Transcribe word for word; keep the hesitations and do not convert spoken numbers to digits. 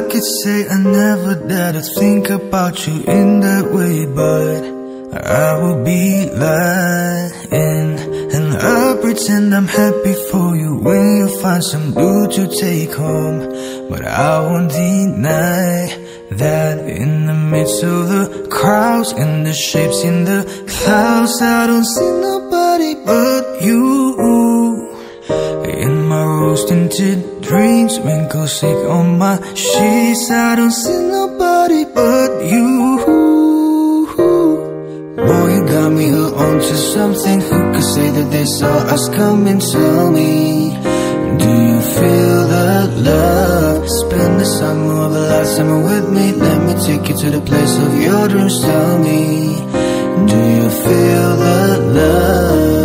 could say I never dared to think about you in that way, but I will be lying, and I pretend I'm happy for you when you find some dude to take home. But I won't deny that in the midst of the crowds and the shapes in the clouds, I don't see nobody but you. In my rose-tinted dreams, wrinkle sick on my sheets, I don't see nobody but you. Boy, you got me hooked onto something. Who could say that they saw us coming? Tell me, do you feel the love? Spend the summer of a lifetime with me. Let me take you to the place of your dreams. Tell me, do you feel the love?